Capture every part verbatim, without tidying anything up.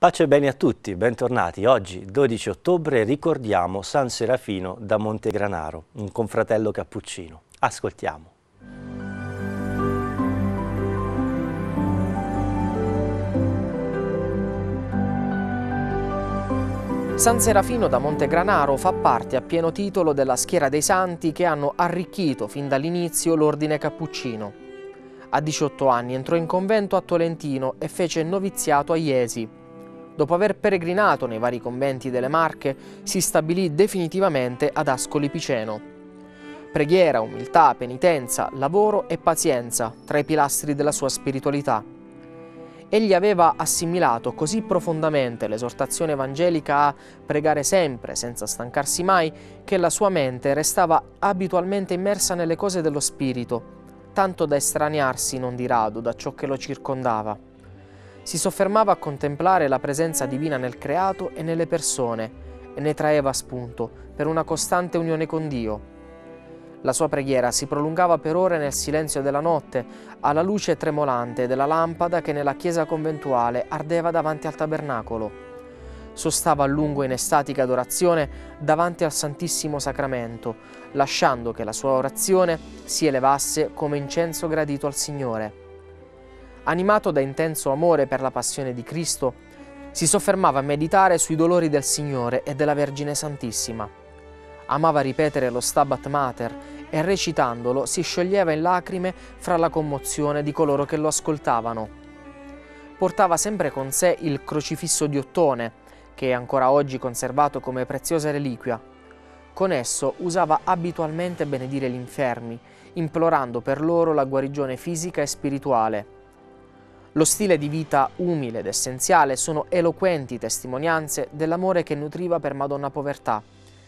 Pace e bene a tutti, bentornati. Oggi, dodici ottobre, ricordiamo San Serafino da Montegranaro, un confratello cappuccino. Ascoltiamo. San Serafino da Montegranaro fa parte a pieno titolo della schiera dei santi che hanno arricchito fin dall'inizio l'ordine cappuccino. A diciotto anni entrò in convento a Tolentino e fece noviziato a Jesi. Dopo aver peregrinato nei vari conventi delle Marche, si stabilì definitivamente ad Ascoli Piceno. Preghiera, umiltà, penitenza, lavoro e pazienza tra i pilastri della sua spiritualità. Egli aveva assimilato così profondamente l'esortazione evangelica a pregare sempre, senza stancarsi mai, che la sua mente restava abitualmente immersa nelle cose dello spirito, tanto da estraniarsi non di rado da ciò che lo circondava. Si soffermava a contemplare la presenza divina nel creato e nelle persone e ne traeva spunto per una costante unione con Dio. La sua preghiera si prolungava per ore nel silenzio della notte, alla luce tremolante della lampada che nella chiesa conventuale ardeva davanti al tabernacolo. Sostava a lungo in estatica adorazione davanti al Santissimo Sacramento, lasciando che la sua orazione si elevasse come incenso gradito al Signore. Animato da intenso amore per la passione di Cristo, si soffermava a meditare sui dolori del Signore e della Vergine Santissima. Amava ripetere lo Stabat Mater e recitandolo si scioglieva in lacrime fra la commozione di coloro che lo ascoltavano. Portava sempre con sé il crocifisso di Ottone, che è ancora oggi conservato come preziosa reliquia. Con esso usava abitualmente benedire gli infermi, implorando per loro la guarigione fisica e spirituale. Lo stile di vita umile ed essenziale sono eloquenti testimonianze dell'amore che nutriva per Madonna Povertà.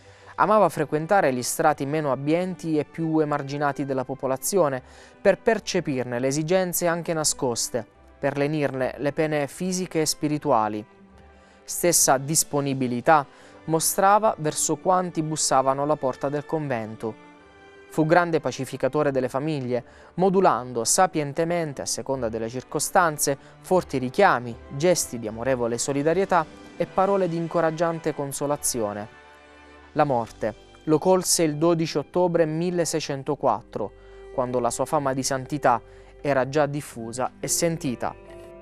Amava frequentare gli strati meno abbienti e più emarginati della popolazione per percepirne le esigenze anche nascoste, per lenirne le pene fisiche e spirituali. Stessa disponibilità mostrava verso quanti bussavano alla porta del convento. Fu grande pacificatore delle famiglie, modulando sapientemente, a seconda delle circostanze, forti richiami, gesti di amorevole solidarietà e parole di incoraggiante consolazione. La morte lo colse il dodici ottobre milleseicentoquattro, quando la sua fama di santità era già diffusa e sentita.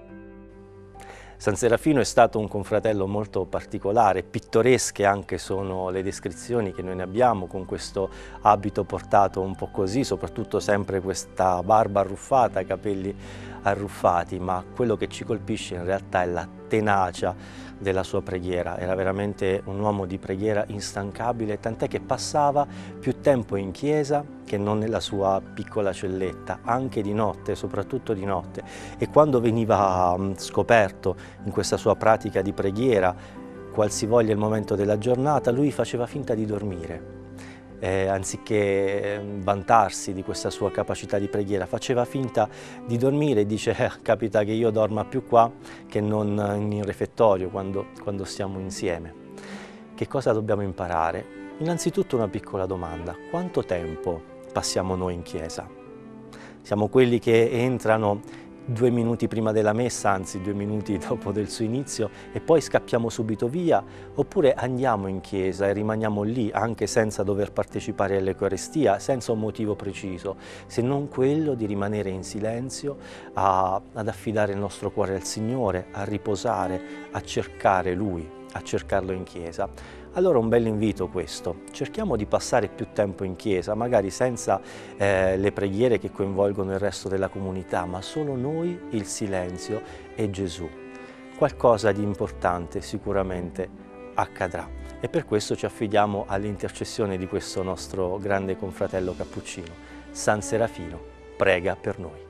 San Serafino è stato un confratello molto particolare, pittoresche anche sono le descrizioni che noi ne abbiamo, con questo abito portato un po' così, soprattutto sempre questa barba arruffata, capelli arruffati, ma quello che ci colpisce in realtà è la tenacia della sua preghiera. Era veramente un uomo di preghiera instancabile, tant'è che passava più tempo in chiesa che non nella sua piccola celletta, anche di notte, soprattutto di notte. E quando veniva scoperto in questa sua pratica di preghiera, qualsivoglia il momento della giornata, lui faceva finta di dormire. Eh, anziché vantarsi di questa sua capacità di preghiera, faceva finta di dormire e dice eh, capita che io dorma più qua che non in refettorio quando, quando stiamo insieme. Che cosa dobbiamo imparare? Innanzitutto una piccola domanda: quanto tempo passiamo noi in chiesa? Siamo quelli che entrano due minuti prima della messa, anzi due minuti dopo del suo inizio, e poi scappiamo subito via, oppure andiamo in chiesa e rimaniamo lì anche senza dover partecipare all'Eucaristia, senza un motivo preciso, se non quello di rimanere in silenzio, a, ad affidare il nostro cuore al Signore, a riposare, a cercare Lui, a cercarlo in chiesa. Allora un bel invito questo: cerchiamo di passare più tempo in chiesa, magari senza eh, le preghiere che coinvolgono il resto della comunità, ma solo noi, il silenzio e Gesù. Qualcosa di importante sicuramente accadrà e per questo ci affidiamo all'intercessione di questo nostro grande confratello cappuccino. San Serafino, prega per noi.